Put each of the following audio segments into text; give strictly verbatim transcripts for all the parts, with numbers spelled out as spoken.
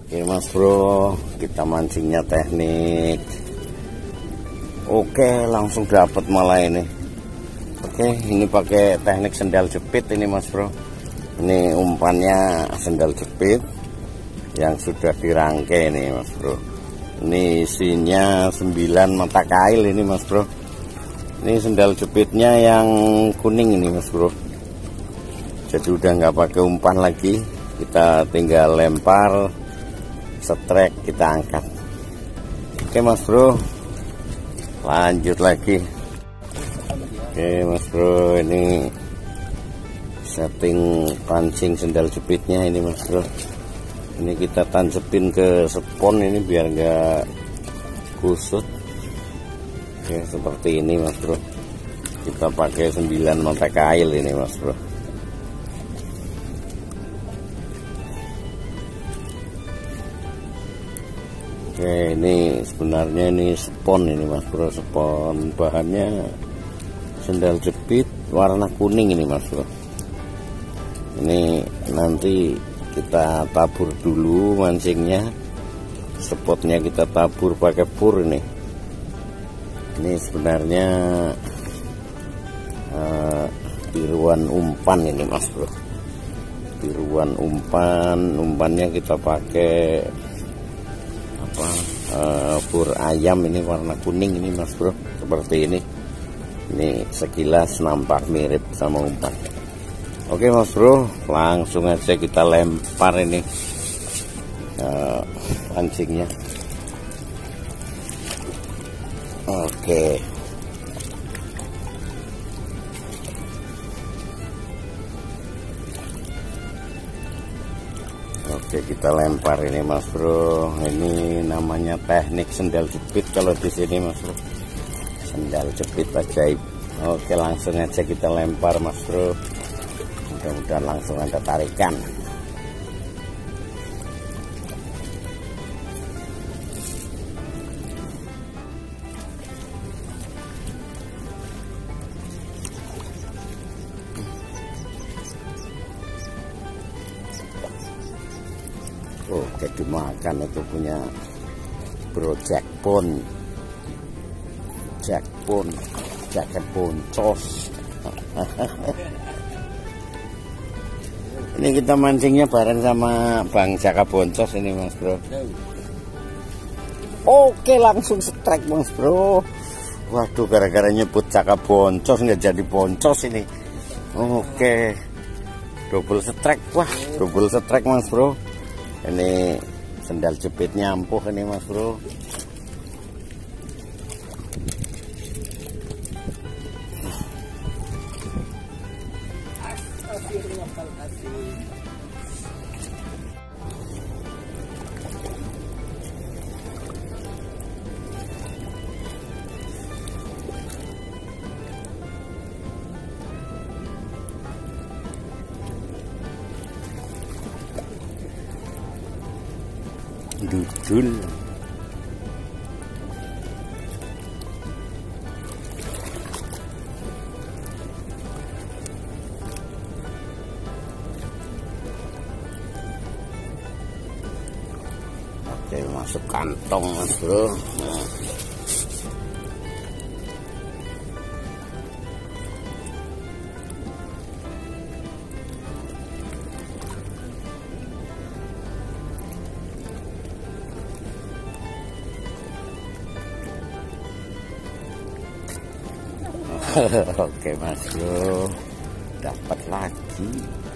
Oke mas bro, kita mancingnya teknik. Oke, langsung dapat malah ini. Oke, ini pakai teknik sendal jepit ini mas bro. Ini umpannya sendal jepit yang sudah dirangkai ini mas bro. Ini isinya sembilan mata kail ini mas bro. Ini sendal jepitnya yang kuning ini mas bro. Jadi udah nggak pakai umpan lagi, kita tinggal lempar, setrek, kita angkat. Oke mas bro, lanjut lagi. Oke mas bro, ini setting pancing sendal jepitnya ini mas bro. Ini kita tancepin ke spon ini biar nggak kusut. Oke, seperti ini mas bro. Kita pakai sembilan mata kail ini mas bro. Oke, ini sebenarnya ini spon ini mas bro, spon bahannya sendal jepit warna kuning ini mas bro. Ini nanti kita tabur dulu mancingnya, spotnya kita tabur pakai pur ini. Ini sebenarnya uh, tiruan umpan ini mas bro, tiruan umpan, umpannya kita pakai apa uh, pur ayam ini warna kuning ini mas bro, seperti ini. Ini sekilas nampak mirip sama umpan. Oke mas bro, langsung aja kita lempar ini uh, pancingnya. Oke, Oke, kita lempar ini mas bro. Ini namanya teknik sendal jepit kalau di sini mas bro. Sendal jepit ajaib. Oke, langsung aja kita lempar mas bro. Mudah-mudahan langsung ada tarikan. Oke, dimakan itu punya bro Jackpon. Jackpon, jaket boncos. Ini kita mancingnya bareng sama Bang Jaka Boncos ini mas bro. Oke, langsung strike mas bro. Waduh, gara-gara nyebut Jaka Boncos nggak jadi boncos ini. Oke, double strike. Wah, double strike mas bro. Ini sendal jepitnya ampuh ini mas bro. Dudul. Oke, masuk kantong mas bro. Nah. Oke mas bro, dapat lagi.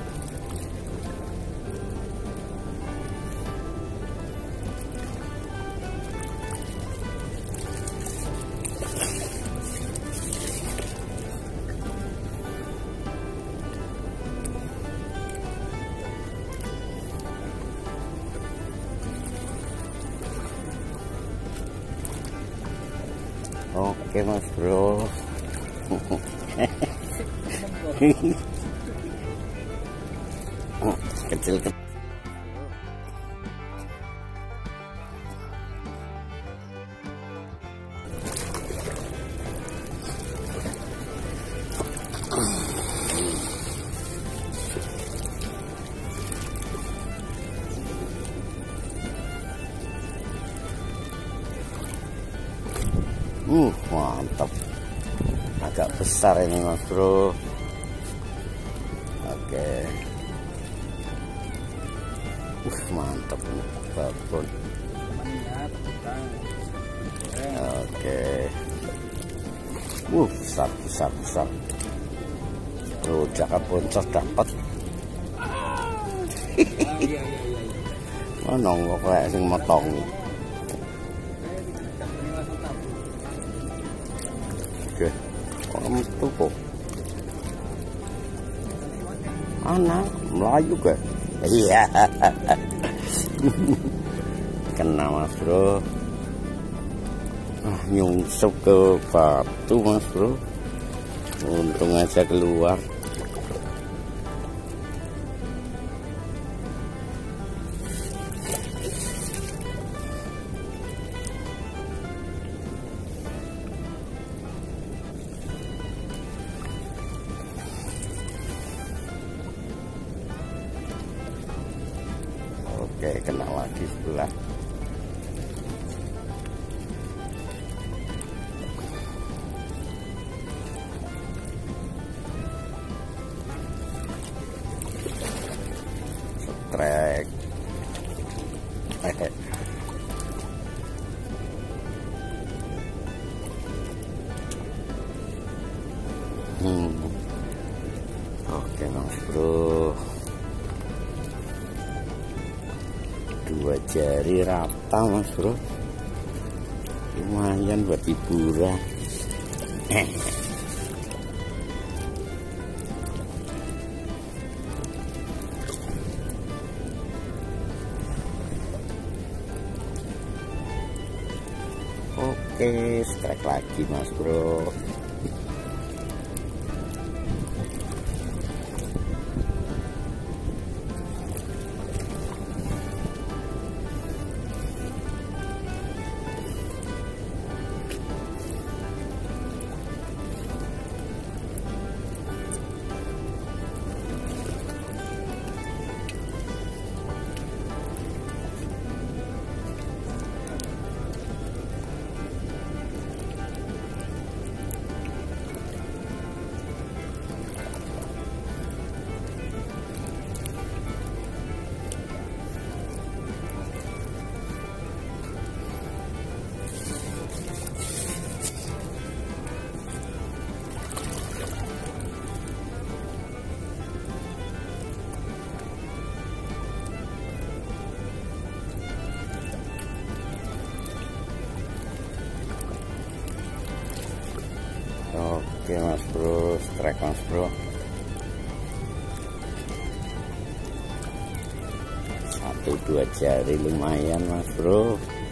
Oke mas bro. Kecil kecil. besar ini mas bro. Oke, uh, mantap nih babon. Oke, uh, besar besar besar. Rujak boncos dapat. Mana kok kayak sing motong. Oke, kok metu kok. Anak Melayu ke? Iya. Kena mas bro. Ah, nyungsuk ke batu mas bro. Untung aja keluar. Oke, kena lagi sebelah. Setrek. hmm. Oke mas bro. Dua jari rata mas bro, lumayan buat hiburan. Oke, strike lagi mas bro. Oke mas bro, strike mas bro. Satu dua jari lumayan mas bro.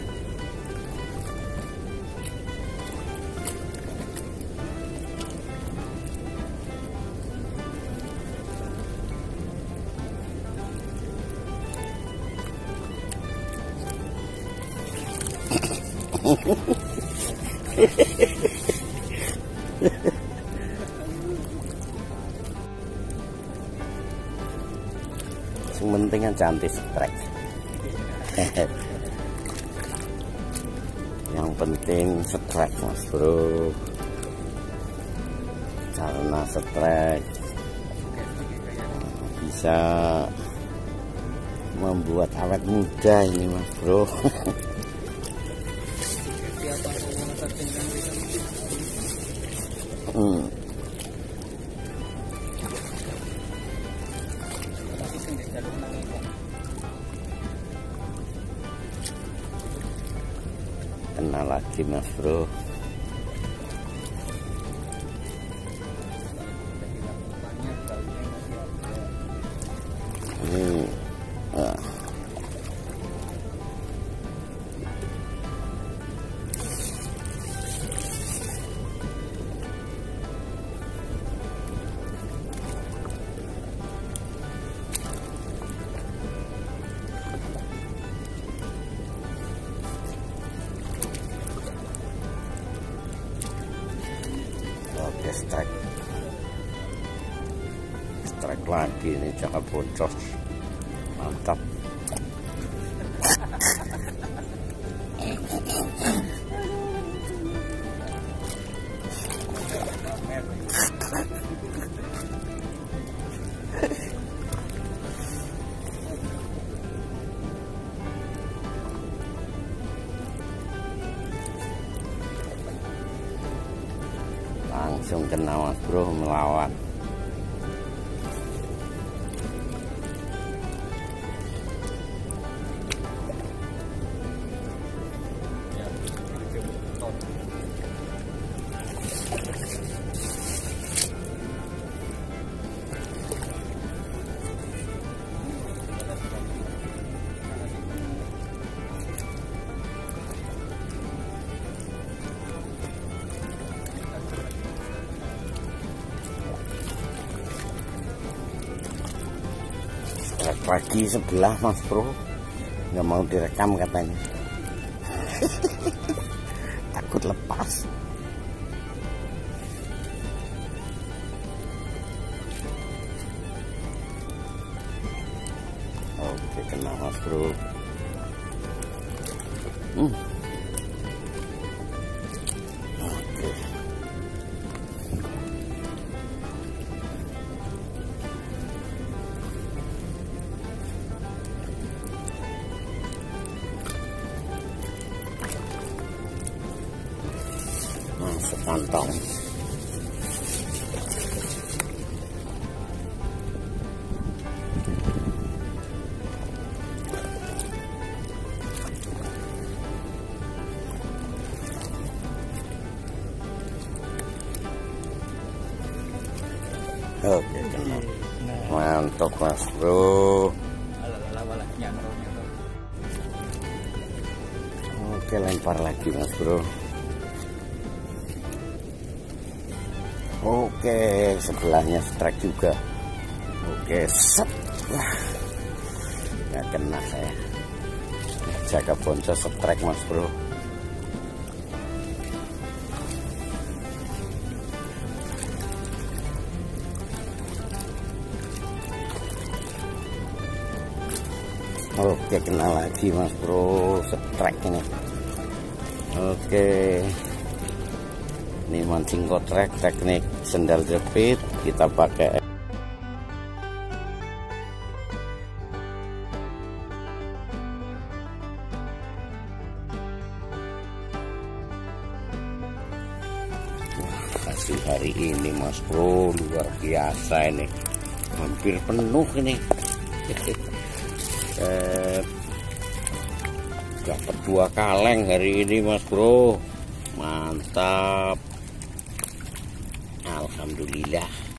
Yang penting kan cantik strike. Yang penting strike mas bro, karena strike bisa membuat awet muda ini mas bro. hmm. Kena lagi mas bro. Ini ah. Oke, strike strike lagi ini, jangan boncos, mantap. kena mas bro, melawan. Pagi sebelah mas bro, nggak mau direkam katanya. Takut lepas. Oke, kena mas bro. hmm. Oke. Masuk kantong. Oke, kena. Mantap mas bro. Oke, lempar lagi mas bro. Oke, sebelahnya strike juga. Oke, set. Wah, nggak kena saya. Jaga boncos strike mas bro. Oke, kena lagi mas bro, strike ini. Oke, ini mancing kotrek teknik sendal jepit, kita pakai hasil hari ini mas bro, luar biasa ini, hampir penuh ini. eh, dapat dua kaleng hari ini mas bro, mantap, alhamdulillah.